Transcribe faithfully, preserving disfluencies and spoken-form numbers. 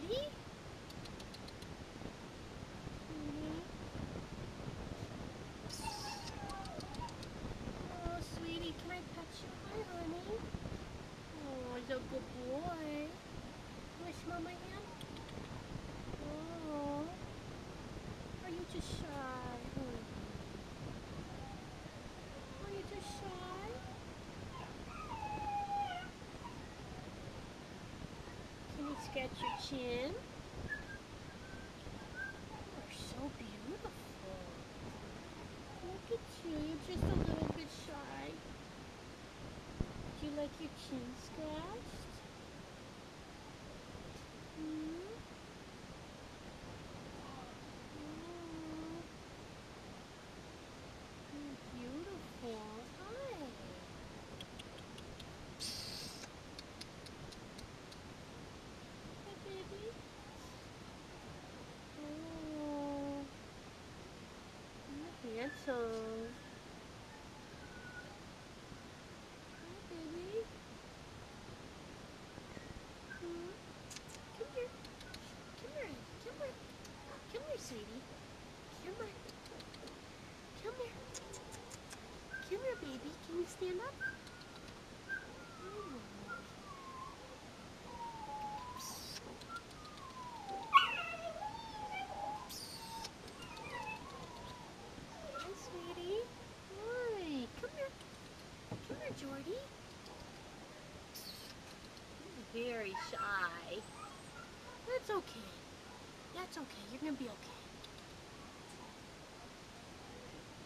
Sweetie? Sweetie? Oh, sweetie, can I pet you? Hi, honey. Oh, he's a good boy. You want to smell my hand? Oh. Are you just shy? Oh, are you just shy? Can you scratch your chin? You're so beautiful. Look at you. You're just a little bit shy. Do you like your chin scratched? Hmm? Oh, you're beautiful. Hi. Hi, baby. Oh, you're handsome. Hi, baby. Hmm? Come here. Come here. Come here. Come here, sweetie. Come on. Come here. Come here, baby. Can you stand up? Oh. Hi, sweetie. Hi. Come here. Come here, Jordy. You're very shy. That's okay. That's okay. You're gonna be okay.